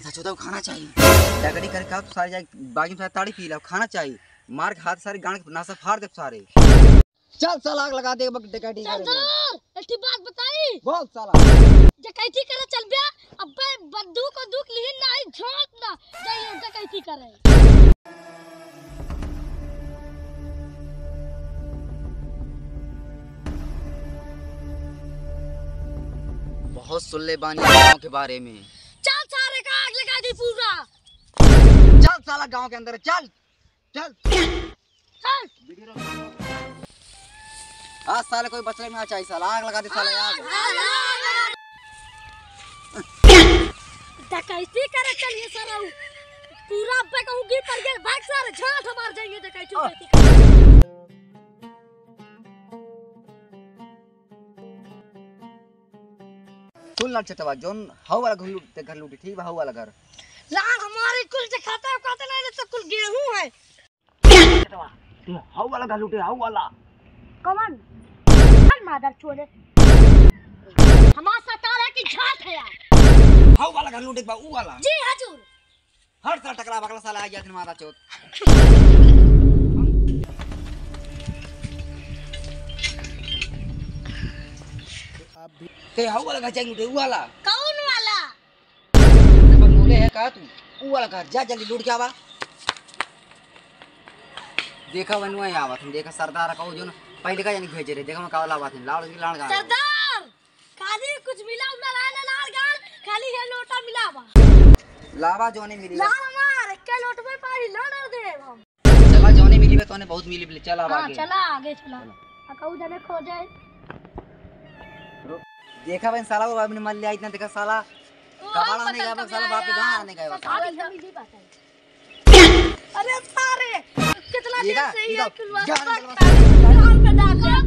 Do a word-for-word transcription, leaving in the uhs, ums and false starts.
माथा चौथा खाना चाहिए डगड़ी कर का सारी जाए बागी में ताड़ी पी ला खाना चाहिए मार के हाथ सारे गांड नासा फाड़ दे सारे चल साल आग लगा दे बक डकैती करे एठी बात बताई बोल साला डकैती करे चल बे अबे बंदूक को दुख लिहिन नहीं झोंक ना जाइए डकैती करे। बहुत सुल्ले बानी गांव के बारे में चल सारे का आग लगा दी पूरा चल साला गांव के अंदर चल चल चल आज साले कोई बचने में आ चाहिए साला आग लगा दे साले आग डकैती करे चलिए सारा पूरा अब्बे कहूंगी पर गए भाग सारे झाट मार जाएंगे डकैती करती सुन ना चटवा जोन हाउ वाला घर लूट घर लूटी ठीक बा हाउ वाला घर लाल हमारे कुल से खाता है कहते नहीं तो कुल गेहूं है चटवा तू हाउ वाला घर लूटे हाउ वाला कौन चल मादर छोड़े हमारा सतार है कि झाट है यार हाउ वाला घर लूटे बा ऊ वाला जी हजूर हर साल टकरा बकला साला आ गया दिन माता चौथ ते हाउ वाला घर चाहिए लूटे ऊ वाला कौन वाला ते बंगले है का तू ऊ वाला घर जा जल्दी लूट के आवा देखा वनुआ आवा तुम देखा सरदार का जो पहले का यानी भेजे रे देखा मैं काला बात है लाड़ की लाड़ गा सरदार खाली कुछ मिला ना लाना लाल गाल खाली है लोटा मिलावा लावा जोने मिली लाल मार के लोट में पानी लड़ दे हम चला जोने मिली बे तोने बहुत मिली चला आगे हां चला आगे चला अकाउ जाने खो जाए देखा बहन साला वो अपने मल लिया इतना देखा साला कबाड़ा नहीं गया साला बाप के गांव आने गया साला अरे सारे कितना देर से ये किलवा जान